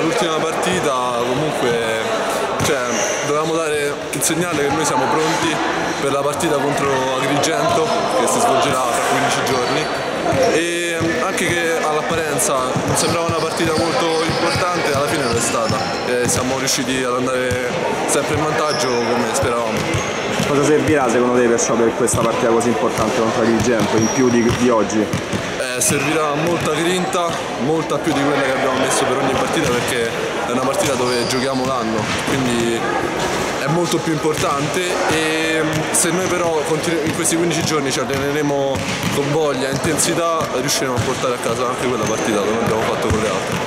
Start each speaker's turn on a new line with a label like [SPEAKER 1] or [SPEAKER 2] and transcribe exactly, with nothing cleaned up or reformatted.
[SPEAKER 1] l'ultima partita comunque cioè, dovevamo dare il segnale che noi siamo pronti per la partita contro Agrigento che si svolgerà tra quindici giorni e anche che all'apparenza non sembrava una partita molto importante, alla fine non è stata e siamo riusciti ad andare sempre in vantaggio come speravamo.
[SPEAKER 2] Cosa servirà secondo te perciò per questa partita così importante contro Agrigento, in più di, di oggi?
[SPEAKER 1] Eh, servirà molta grinta, molta più di quella che abbiamo messo per ogni partita perché è una partita dove giochiamo l'anno, quindi è molto più importante e se noi però in questi quindici giorni ci alleneremo con voglia e intensità riusciremo a portare a casa anche quella partita come abbiamo fatto con le altre.